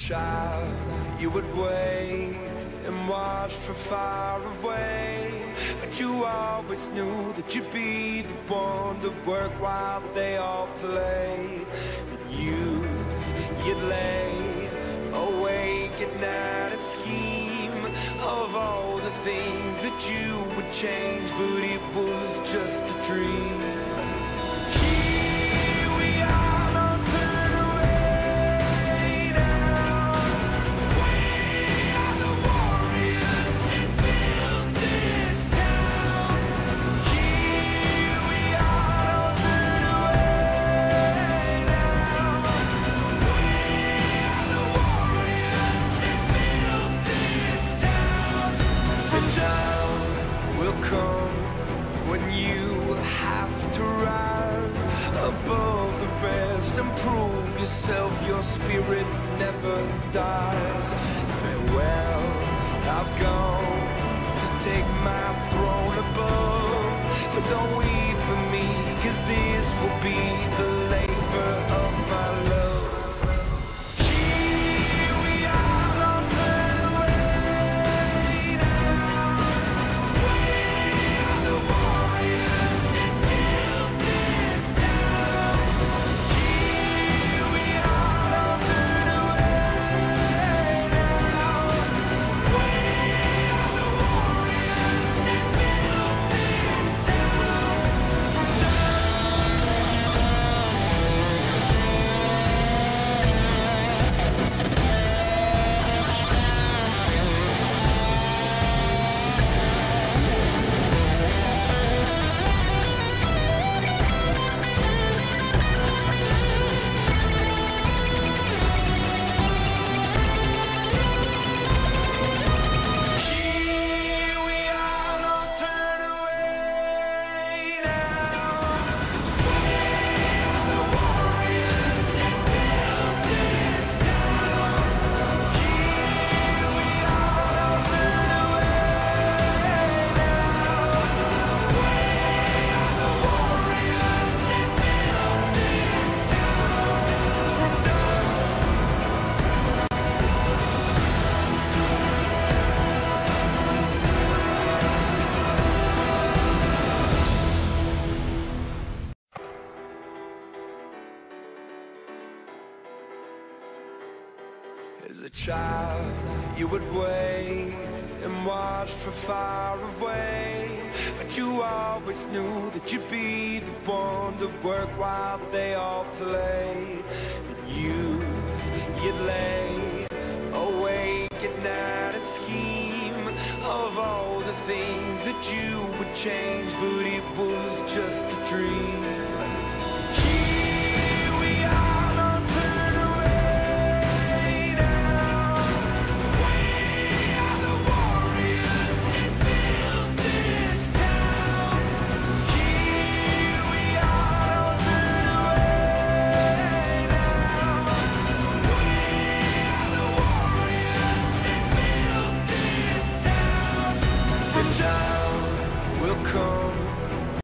child, you would wait and watch from far away, but you always knew that you'd be the one to work while they all play. In youth, you'd lay awake at night and scheme of all the things that you would change, but it was just a dream. When you have to rise above the rest and prove yourself, your spirit never dies. Farewell, I've gone to take my throne above, but don't weep for me, 'cause this will be the labor of my love. As a child, you would wait and watch from far away, but you always knew that you'd be the one to work while they all play. In youth, you'd lay awake at night and scheme of all the things that you would change, but it was just a dream.